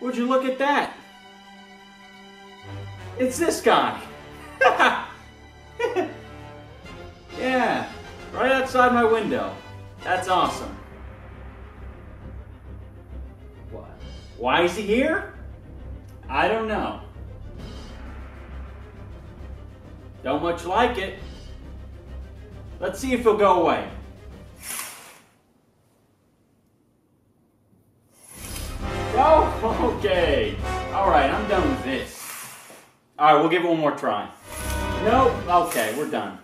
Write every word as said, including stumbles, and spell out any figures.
Would you look at that? It's this guy. Yeah, right outside my window. That's awesome. What? Why is he here? I don't know. Don't much like it. Let's see if he'll go away. Oh, okay. All right, I'm done with this. All right, we'll give it one more try. Nope. Okay, we're done.